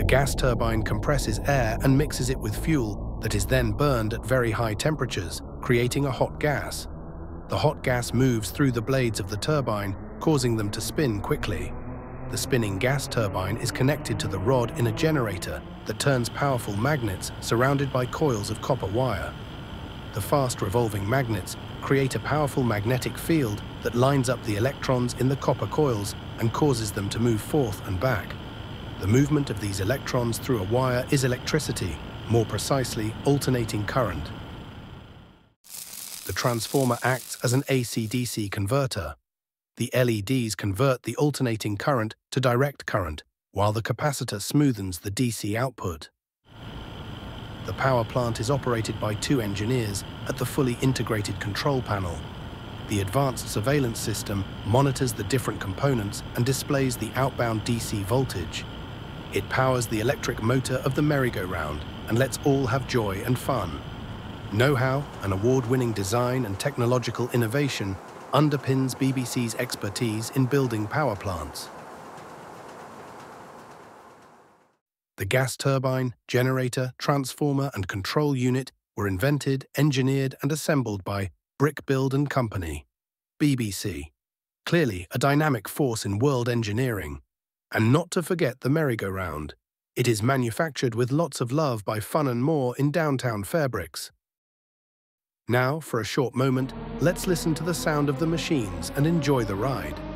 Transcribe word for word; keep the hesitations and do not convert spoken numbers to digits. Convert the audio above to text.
gas turbine compresses air and mixes it with fuel that is then burned at very high temperatures, creating a hot gas. The hot gas moves through the blades of the turbine, causing them to spin quickly. The spinning gas turbine is connected to the rod in a generator that turns powerful magnets surrounded by coils of copper wire. The fast revolving magnets create a powerful magnetic field that lines up the electrons in the copper coils and causes them to move forth and back. The movement of these electrons through a wire is electricity, more precisely, alternating current. The transformer acts as an A C D C converter. The L E Ds convert the alternating current to direct current, while the capacitor smoothens the D C output. The power plant is operated by two engineers at the fully integrated control panel. The advanced surveillance system monitors the different components and displays the outbound D C voltage. It powers the electric motor of the merry-go-round and lets all have joy and fun. Know-how, an award-winning design and technological innovation underpins B B C's expertise in building power plants. The gas turbine, generator, transformer and control unit were invented, engineered and assembled by Brick Build and Company, B B C. Clearly a dynamic force in world engineering. And not to forget the merry-go-round. It is manufactured with lots of love by Fun and More in downtown Fairbricks. Now, for a short moment, let's listen to the sound of the machines and enjoy the ride.